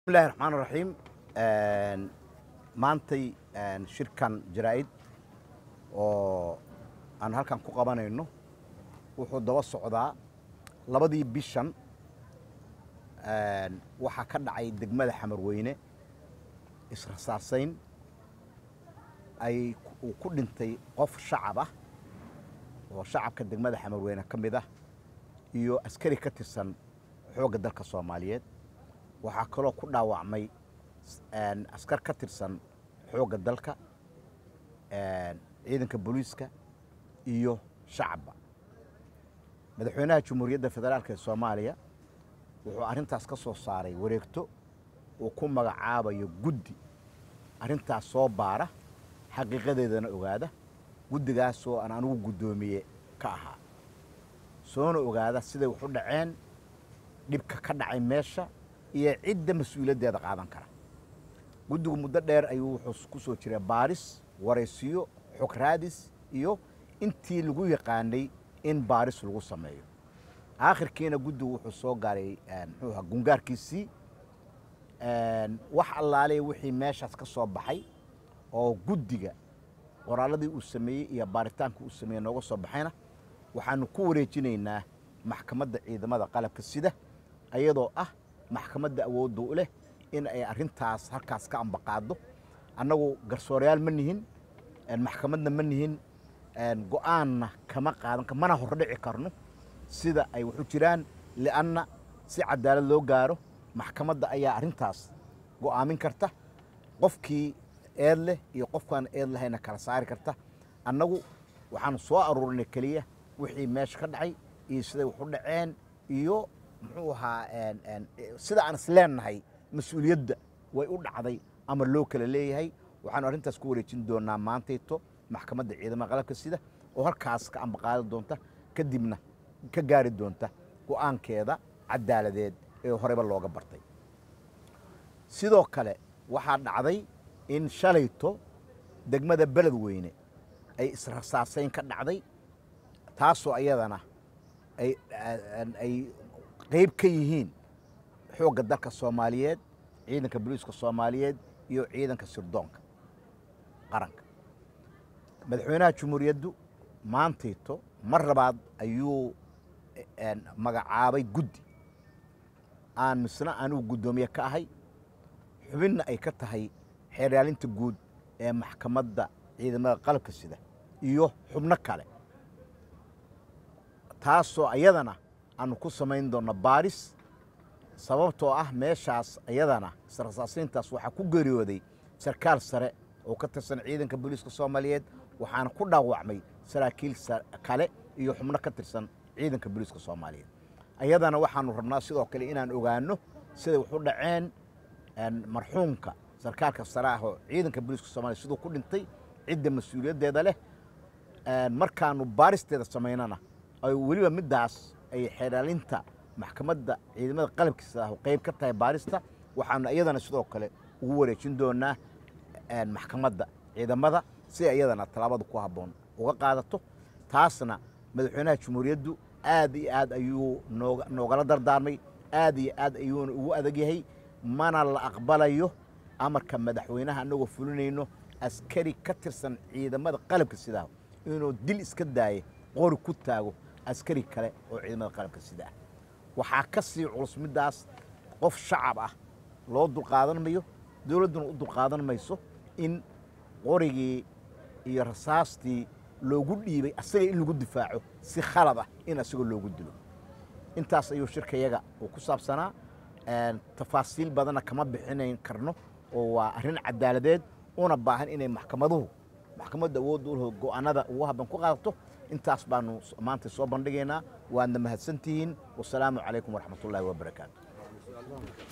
بسم الله الرحمن الرحيم maantay shirkan jaraa'id oo aan halkan ku qabanayno wuxuu daba socdaa labadii bishan waxa ka dhacay degmada Xamarweyne israsaasayn ay ku dhintay qof shacab ah oo shacabka degmada Xamarweyne kamid ah iyo askari ka tirsan xoogga dalka Soomaaliyeed waxa kaloo ku dhaawacmay askar ka tirsan xoogga dalka ciidanka booliiska iyo shacabka madaxweynaha Jamhuuriyadda Federaalka Soomaaliya wuxuu arintaas ka soo saaray wareegto oo ku magacaabayo guddi arintaas soo baara xaqiiqadeedana ogaada guddigaas oo aan anigu gudoomiye ka ahaa soona ogaada sida wax u dhaceen dibka ka dhacay meesha iyo cidda mas'uuliyaddeeda qaadan kara guddigu muddo dheer ayuu wuxuu ku soo jiray baaris waraysiyo xog raadis iyo intii lagu yaqaanay in baaris lagu sameeyo aakhirkiina guddigu wuxuu soo gaaray muxuu gungaarkiisii wax allaale wixii meeshaas ka soo baxay oo guddiga qoraaladii uu sameeyay iyo baaritaanka uu sameeyay nooga soo baxayna waxaanu ku wareejinaynaa maxkamadda ciidamada qalabka sida ayadoo ah maxkamadda awood u leh in ay arintaas halkaas ka ambaqaado annagu garsoorayaal ma nihin maxkamadna ma nihin go'aanna kama qaadan mana hordhici karno sida ay wuxuu jiraan li'anna si cadaalad loo gaaro maxkamadda ayaa arintaas go'aamin karta qofkii eed leh iyo qofkaan eed lahayna kala saari karta annagu waxaan soo aruurinay kaliya wixii meesha ka dhacay iyo sida wax u dhaceen iyo muxuu ahaa sida aan isleenahay mas'uuliyadda way u dhacday ama loo kala leeyahay waxaan arintaas ku wareejin doonaa maantayto maxkamadda ciidamada qalabka sida oo halkaas ka ambaqaadi doonta kadibna ka gaari doonta go'aankeeda cadaaladeed ee horeba looga bartay sidoo kale waxaa dhacday in shalayto degmada Beledweyne ay israsaasayn ka dhacday taasoo ayadana ay qayb ka yihiin xoogga dalka Soomaaliyeed ciidanka booliiska Soomaaliyeed iyo ciidanka sirdoonka qaranka madaxweynaha Jamhuuriyaddu maantayto mar labaad ayuu magacaabay guddi aan misna aanu gudoomiye ka ahay xubinna ay ka tahay xeeraalinta guud ee maxkamadda ciidamada qalabka sida iyo xubno kale taasoo ayadana aanu ku samayn doono baaris sababtoo ah meeshaas ayadana israsaasayntaas waxaa ku geeriyooday sarkaal sare oo ka tirsan ciidanka booliiska Soomaaliyeed waxaana ku dhaawacmay saraakiil kale iyo xubno ka tirsan ciidanka booliiska Soomaaliyeed ayadana waxaanu rabnaa sidoo kale inaan ogaano sida wax u dhaceen marxuumka sarkaalka sare ah oo ciidanka booliiska Soomaaliyeed sidoo ku dhintay cidda mas'uuliyaddeeda leh markaanu baaristeeda sameynana ay waliba midaas ay xeeraalinta maxkamadda ciidamada qalabkiisa ah qayb ka tahay baarista waxaanu iyadana sidoo kale ugu wareejin doonaa maxkamadda ciidamada si iyadana talaabada ku haboon uga qaadato taasna madaxweynaha Jamhuuriyaddu aad iyo aad ayuu noogala dardaarmay aad iyo aad ayuu ugu adag yahay mana la aqbalayo amarka madaxweynaha anagoo fulinayno askari ka tirsan ciidamada qalabka sida inuu dil iska daayo qori ku taago askari kale oo ciidamada qalabka sida waxa ka sii culus midaas qof shacab ah loo dulqaadan mayo dawladuna u dulqaadan mayso in qorigii iyo rasaastii loogu dhiibay asaga in lagu difaaco si khalad ah in asaga loogu dilo intaas ayuu shirkayaga uu ku saabsanaa tafaasiil badanna kama bixinayn karno oo waa arrin cadaaladeed una baahan inay maxkamadda awood u leh go'aanada ugu habban ku qaadato intaas baanu maanta soo bandhigaynaa waadna mahadsantihiin wassalaamu calaykum waraxmatullaahi wabarakaatu